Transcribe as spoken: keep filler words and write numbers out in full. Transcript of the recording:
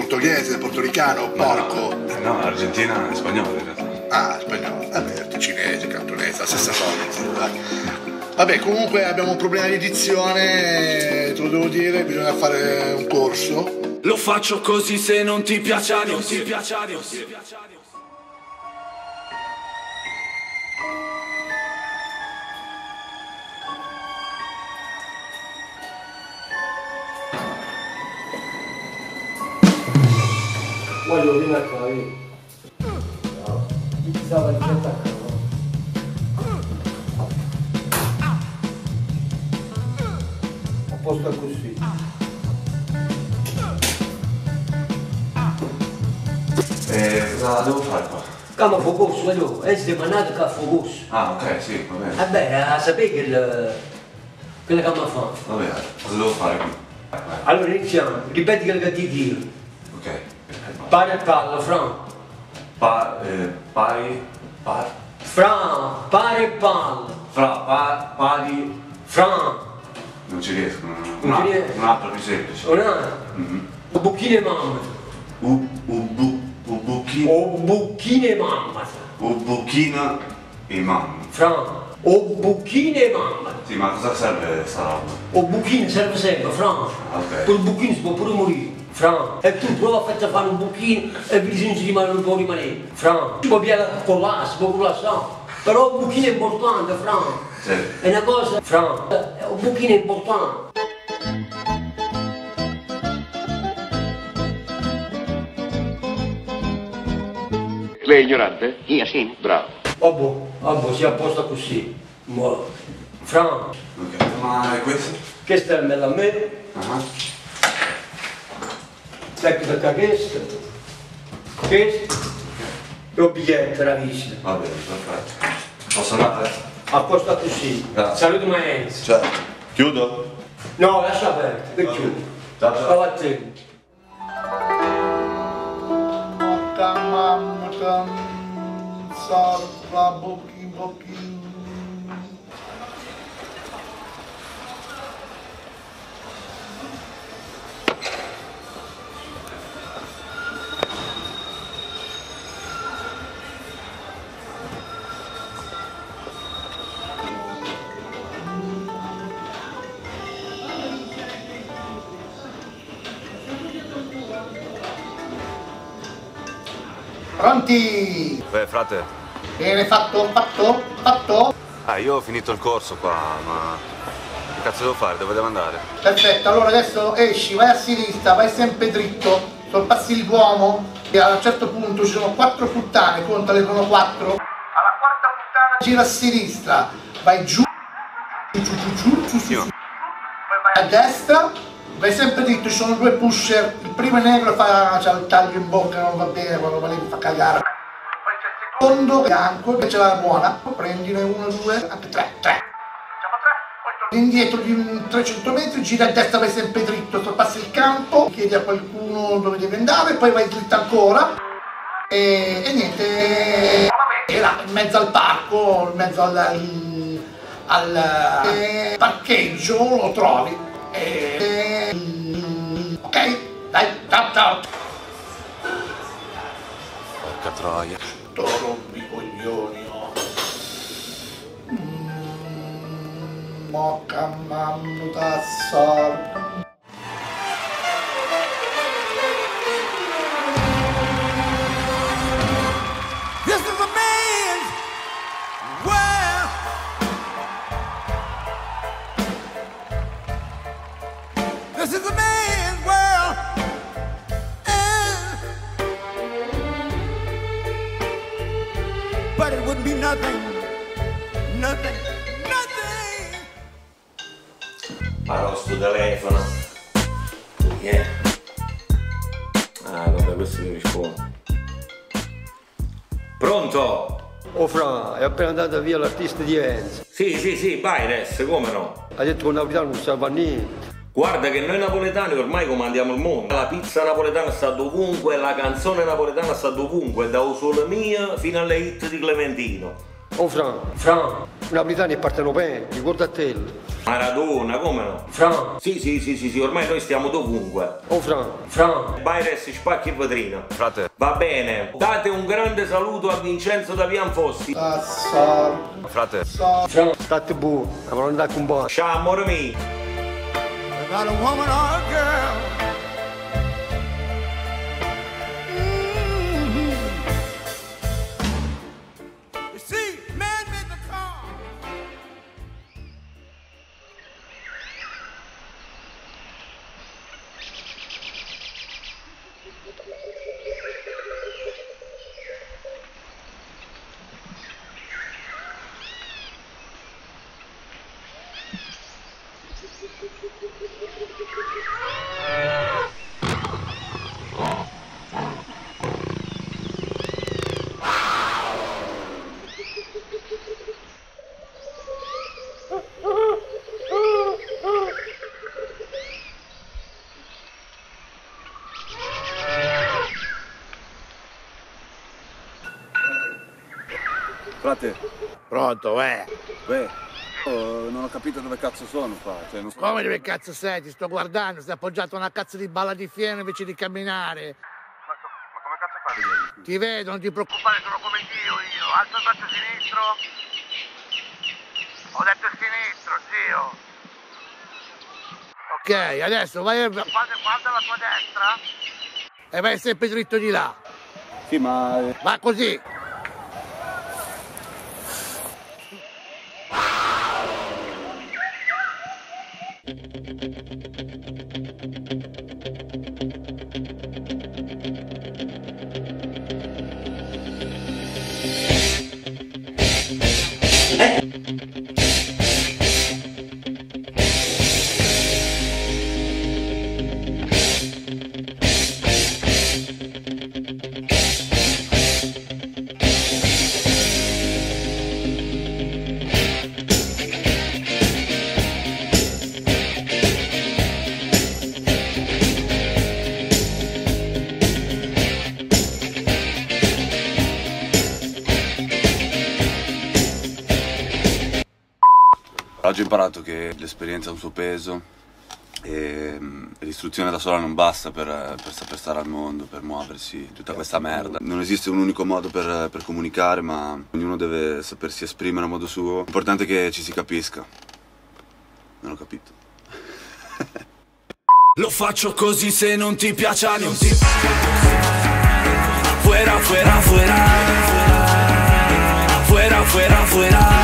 portoghese, portoricano, porco. No, eh, no, Argentina è spagnola in realtà. Ah, spagnolo, vabbè, cinese, cantonese, la stessa cosa. Vabbè, comunque abbiamo un problema di dizione, te lo devo dire, bisogna fare un corso. Lo faccio così se non ti piace, non ti piace, non ti piace. Voglio venire a qua, vedi? No, mi pensava di attaccare. A posto così. E cosa devo fare qua? Cama fogoso, voglio, è sdemanato che fogoso. Ah, ok, sì, va bene. Vabbè, a sapere che il... che la cama fa. Va bene, cosa devo fare qui? Vai. Allora iniziamo, ripeti quello che ti dico. Ok. Pari e palla, Fran. Pa, eh, pari, par, Fran, pari e palla. fra, pa, pari, Fran. non ci riesco, un, Non altro, ci riesco. un altro più semplice. Una. Mm-hmm. O bucchine mamma. U, u, bu, u, buchino, O bucchine mamma. u, buchino e mamma. Fran. O bucchine mamma. Sì, ma cosa serve sta roba? O bucchino serve sempre, Fran. Ok. Quel bucchino si può pure morire. Fran. E tu prova a farti fare un bucchino e vedi se non ci rimane, non può rimanere. Fran. Si può pigliare con l'asso, si può collassare. Però un bucchino è importante, Fran. Sì. È una cosa, Fran. Un bucchino è importante. Lei è ignorante? Io sì. Bravo. Vabbè, vabbè, si apposta così. Ma, Fran, Ok, ma è questo? questa è bella a me, Ah. ecco da questo, questo, e un biglietto per la visita. Va bene, perfetto. Posso andare? Apposta così. Grazie. Saluto Maenzi. Certo. Chiudo? No, lascia aperto, che chiudo. Ciao, ciao. Stavo attento. Sarla, bocchi, bocchi. Pronti? Beh, frate. Bene, fatto, fatto, fatto? Ah, io ho finito il corso qua, ma che cazzo devo fare? Dove devo andare? Perfetto, allora adesso esci, vai a sinistra, vai sempre dritto, sorpassi il Duomo e a un certo punto ci sono quattro puttane, contale, sono quattro. Alla quarta puttana gira a sinistra, vai giù, giù, giù, giù, giù, giù, giù. Poi vai a destra, vai sempre dritto, ci sono due pusher, il primo è negro, fa c'ha il taglio in bocca, non va bene, quando va lì mi fa cagare. Poi c'è il secondo, bianco, invece la buona, prendine uno, due, anche tre, tre. Indietro di un trecento metri, gira a destra, vai sempre dritto, sorpassi il campo, chiedi a qualcuno dove deve andare, poi vai dritto ancora e, e niente, e là, in mezzo al parco, in mezzo al, al, al eh, parcheggio lo trovi. E, e, ok? Dai, ciao ciao! Porca troia. Tu rompi i coglioni, oh! Mocca mamma da sorda. This is a man's world. This is a man's world. Uh, but it wouldn't be nothing, nothing, nothing. Parlo sto telefono. Yeah. Ah, vabbè, questo ti rispondo. Pronto? Oh Fra, è appena andata via l'artista di Enzo. Sì, sì, sì, vai adesso, come no? Ha detto che napoletano non sa niente. Guarda che noi napoletani ormai comandiamo il mondo. La pizza napoletana sta dovunque, la canzone napoletana sta dovunque, da Usola Mia fino alle hit di Clementino. Oh Fran, Fran, napolitani e partenopei, ricorda a te. Maradona, come no? Fran. Sì, sì, sì, sì, sì, ormai noi stiamo dovunque. Oh Fran, Fran. Baires spacchi e vetrina. Frate. Va bene. Date un grande saluto a Vincenzo da Pianfossi. Cazzo. Frate. Fran. State buono, la parola da un po'. Ciao amore mio. Not a woman or a girl. Mm-hmm. You see, man made the car. Frate, Pronto, eh? beh, oh, non ho capito dove cazzo sono qua, cioè non so. Come dove cazzo sei? Ti sto guardando, stai appoggiato a una cazzo di balla di fieno invece di camminare. Ma, ma come cazzo fai a vedere? Ti vedo, non ti preoccupare, sono come Dio io. Alzo il braccio sinistro. Ho detto sinistro, zio. Ok, adesso vai a... Guarda la tua destra. E vai sempre dritto di là. Sì, ma... eh, Va così. Oggi ho imparato che l'esperienza ha un suo peso e mm, l'istruzione da sola non basta per, per saper stare al mondo, per muoversi, tutta questa merda. Non esiste un unico modo per, per comunicare, ma ognuno deve sapersi esprimere a modo suo. L'importante è che ci si capisca. Non ho capito. Lo faccio così se non ti piace, non ti... Fuera, fuera, fuera. Fuera, fuera, fuera.